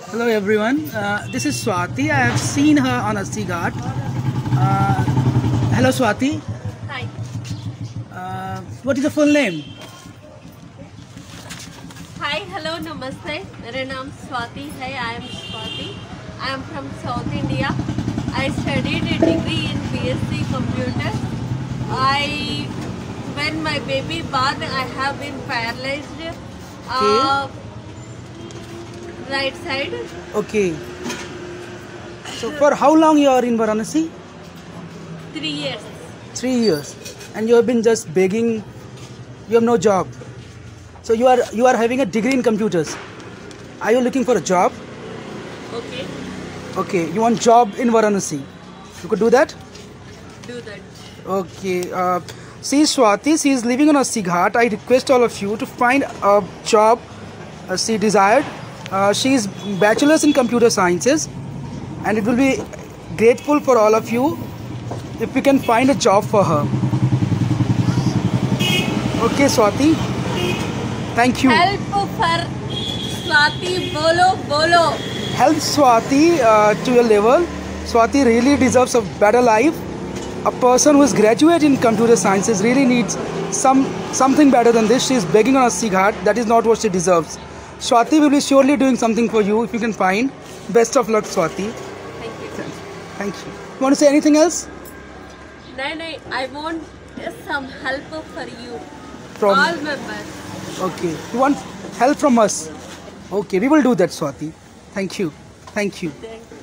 Hello everyone, this is Swati. I have seen her on Asti Ghat. Hello Swati. Hi. What is the full name? Hi, hello, namaste. मेरा नाम स्वाति है. I am Swati. I am from South India. I studied a degree in BSc Computer. When my baby born, I have been paralyzed. Right side. Okay. So for how long you are in Varanasi? 3 years. 3 years. And you have been just begging. You have no job. So you are having a degree in computers. Are you looking for a job? Okay. Okay. You want job in Varanasi? You could do that? Do that. Okay. She is Swati. She is living on Asti Ghat. I request all of you to find a job she desired. She is bachelor's in computer sciences, and it will be grateful for all of you if we can find a job for her. Okay, Swati. Thank you. Help for Swati. Bolo. Help Swati to your level. Swati really deserves a better life. A person who is graduate in computer sciences really needs something better than this. She is begging on Asti Ghat. That is not what she deserves. Swati will be surely doing something for you if you can find. Best of luck, Swati. Thank you. Thank you. You want to say anything else? No, I want some help for you. From All members. Okay. You want help from us? Okay, we will do that, Swati. Thank you. Thank you. Thank you.